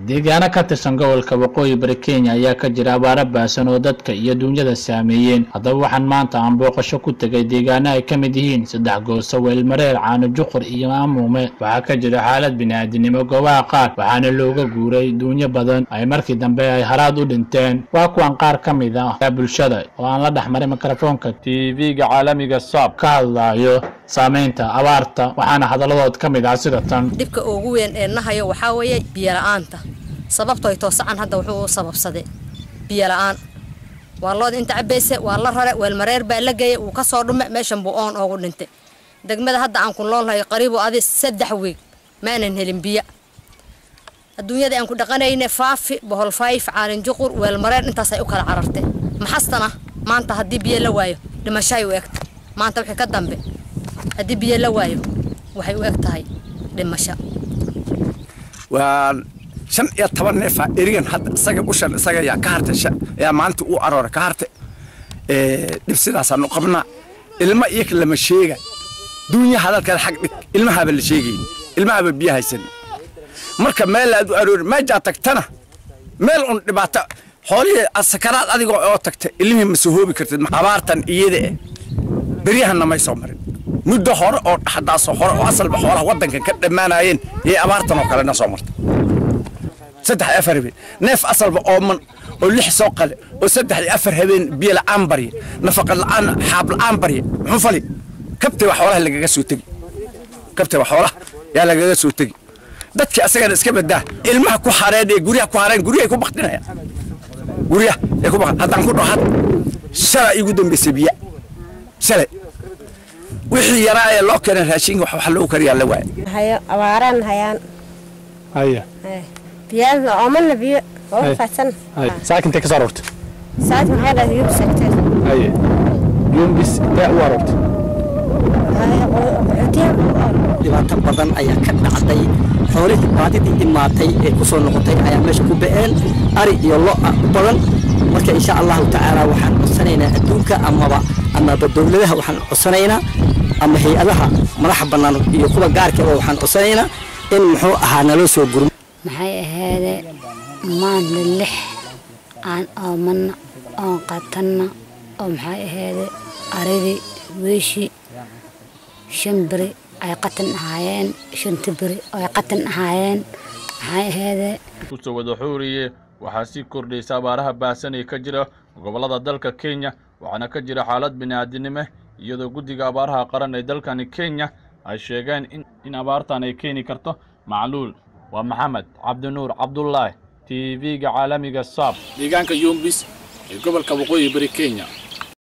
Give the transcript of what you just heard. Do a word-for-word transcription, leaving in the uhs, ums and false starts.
deegaana ka tirsan gobolka waqooyi bari Kenya ayaa ka jira abaaro baasan oo dadka iyo dunyada saameeyeen. Haddaba waxaan maanta aan booqasho ku tagay deegaana ay ka mid yihiin saddex gooso Weelmareer, Caano Juqur iyo Amuume. Waxaa ka jira xaalad bini'aadanimo goobaha qaar, waxaana looga guuray dunya badan ay markii dambe ay haraad u dhinteen. Waa kuwan qaar ka mid ah bulshada oo aan la dhaxmarin mikrofoonka T V-ga caalamiga Saab ka hadlayo saameynta abaarta, waxaana hadaladood ka mid ah sida tan. Dibka ugu weyn ee nahayo waxa weeye biyo la'aanta. sababtoo ay toosan hadda wuxuu sababsaday biyo la'aan. waa loo inta cabeysay waa la raray Weelmareer baa la geeyay uu ka soo dhumay meeshan buu oon ugu dhintay. degmada hadda aan ku noolahay qariibo adi saddex week maanan helin biyo. adduunyada aan ku dhaqanaynay Faafi, Bohol Fayf, Caano Juqur, Weelmareer intaas ay u kala carartay. maxastana maanta haddii biyo la waayo dhimashay u egta. maanta wixii ka dambe haddii biyo la waayo waxay u eg tahay dhimasho. waa shan iyo toban neef erigan hadda isaga ushan isaga yaa ka hartay yaa maanta uu aroor ka hartay ee dib sidaas aanu qabnaa. ilma iyo lama sheega dunya hadalka xaq dhig ilmaha bal sheegay ilmaha biyo haysan marka meel aad u aroor ma jaa tagtana meel un dhibaato xoolihi asakaraad adigoo oo tagtay ilmihii ma soo hoobi kartid abaartan iyada eh bariyahanna may soo marin muddo hore oo dhaxdaas hore oo asalba xoolaha wadanka ka dhamaanayeen ee abaartan oo kale na soo martay. saddex afar habeen neef asalba oo man oo lix soo qale oo saddex afar habeen biyo la'aan bari nafaqa la'aan xaab la'aan bari muxuu fali kabtay wax xoolaha lagaga soo tagi kabtay wax xoolaha yaa lagaga soo tagi dadkii asagana iska badaa ilmaha ku xareen ee guriga ku xareen guriga ku baqtinaya guriga ee ku baqan hadan ku dhaxad shala igu dambeysay biyo shalay wixii yaraa ee loo keenay raashin wax loo kariyaa la waay hayo abaaraan hayaan haya بيان عملنا بي هو فاتن ساكن انت كسرت ساعات ما هذا يوم سكتين اي يوم بس تا ورت هاي عتيم dhibaato badan ayaa ka dhacday xoolihii baadidii imaatay ee ku soo noqotay ayaa meesha ku ba'een ari iyo lo badan. marka insha Allah ta'ala waxaan codsanaynaa adduunka amaba ama dawladaha waxaan codsanaynaa ama hay'adaha madaxa banaan iyo kuwa gaarka ah waxaan codsanaynaa in muxuu ahaa naloo soo gurmo maxay ahayd maan lix aan ooman oo qatanna oo maxay ahayd aridi weeshi shanbri ay qatan ahaayeen shantibri ay qatan ahaayeen maxay ahayd ku soo wada xuuriye waxa si kordhaysa abaaraha baasan ee ka jira gobolada dalka Kenya, waxaana ka jira xaalad bini'aadanimo iyadoo guddiga abaaraha qaran ee dalkan Kenya ay sheegeen in in abaartan ay keeni karto macluul. ومحمد عبد النور عبد الله تي في عالمي قصاب deegaanka Yumbis ee gobolka waqooyi bari Kenya.